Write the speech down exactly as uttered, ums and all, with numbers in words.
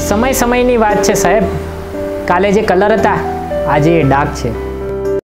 સમય સમયની વાત છે સાહેબ. કાલે જે કલર હતા આજે એ ડાઘ છે.